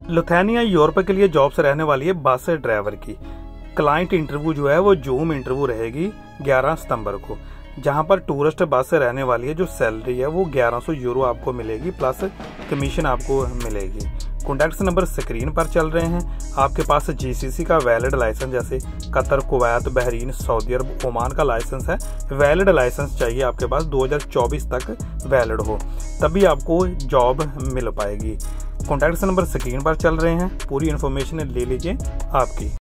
Lithuania Europe के लिए job से रहने वाली है बस ड्राइवर की। क्लाइंट इंटरव्यू जो है वो जूम इंटरव्यू रहेगी 11 सितंबर को, जहां पर टूरिस्ट बस से रहने वाली है। जो सैलरी है वो 1100 यूरो आपको मिलेगी, प्लस कमीशन आपको मिलेगी। कॉन्टैक्ट नंबर स्क्रीन पर चल रहे हैं। आपके पास जीसीसी का वैलिड लाइसेंस, जैसे Qatar, Kuwait, Bahrain, Saudi Arab, Oman का लाइसेंस है। वैलिड लाइसेंस चाहिए आपके पास, 2024 तक वैलिड हो, तभी आपको जॉब मिल पाएगी। कॉन्टैक्ट नंबर स्क्रीन पर चल रहे हैं, पूरी इन्फॉर्मेशन ले लीजिए आपकी।